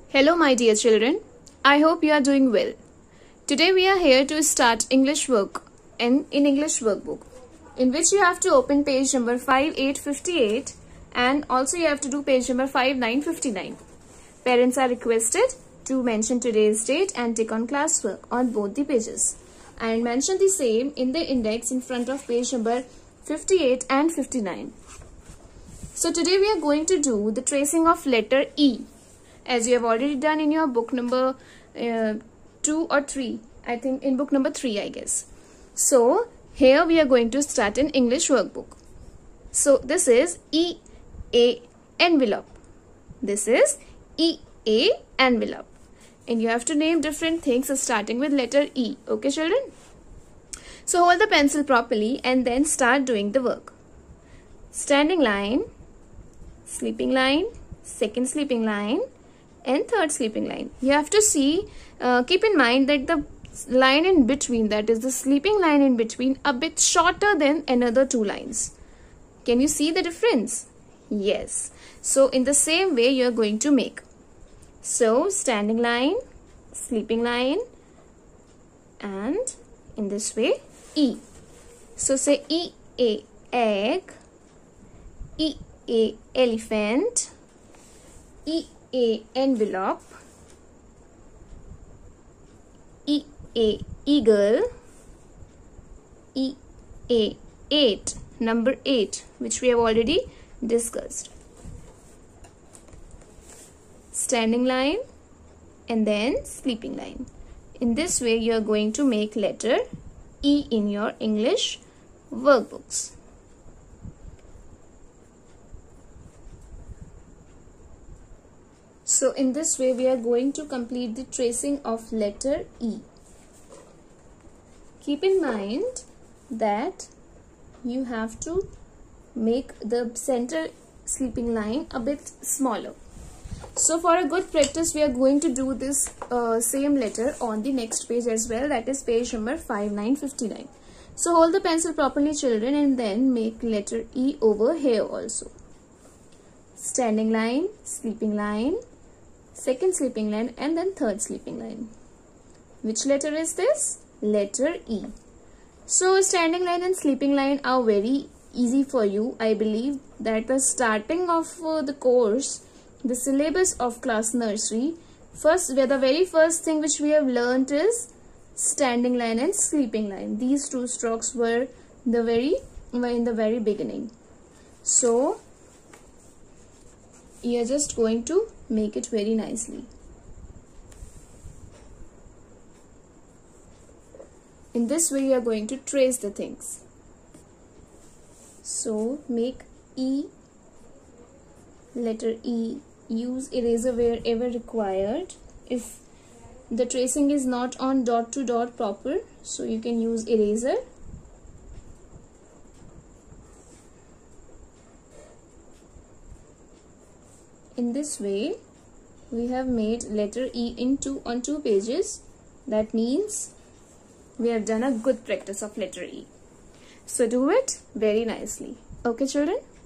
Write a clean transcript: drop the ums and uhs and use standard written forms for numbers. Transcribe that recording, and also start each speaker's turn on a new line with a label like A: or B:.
A: Hello my dear children, I hope you are doing well. Today we are here to start English work in English workbook, in which you have to open page number 5858 and also you have to do page number 5959. Parents are requested to mention today's date and tick on classwork on both the pages and mention the same in the index in front of page number 58 and 59. So today we are going to do the tracing of letter E, as you have already done in your book number 2 or 3, I think in book number 3 I guess. So here we are going to start an English workbook. So this is E-A envelope. This is E-A envelope. And you have to name different things starting with letter E. Okay children? So hold the pencil properly and then start doing the work. Standing line, sleeping line, second sleeping line, and third sleeping line. You have to see, keep in mind that the line in between, that is the sleeping line in between, a bit shorter than another two lines. Can you see the difference? Yes. So in the same way you are going to make. So standing line, sleeping line, and in this way E. So say E A egg, E A elephant, E A envelope, E A eagle, E A 8, number 8, which we have already discussed. Standing line and then sleeping line. In this way you are going to make letter E in your English workbooks. So in this way we are going to complete the tracing of letter E. Keep in mind that you have to make the center sleeping line a bit smaller. So for a good practice we are going to do this same letter on the next page as well, that is page number 5959. So hold the pencil properly children and then make letter E over here also. Standing line, sleeping line, second sleeping line, and then third sleeping line. Which letter is this? Letter E. So standing line and sleeping line are very easy for you. I believe that the starting of the course, the syllabus of class nursery, the very first thing which we have learnt is standing line and sleeping line. These two strokes were in the very beginning. So you are just going to make it very nicely. In this way you are going to trace the things. So make E, letter E. Use eraser wherever required. If the tracing is not on dot to dot proper, so you can use eraser. In this way we have made letter E on two pages. That means we have done a good practice of letter E. So do it very nicely. Okay children?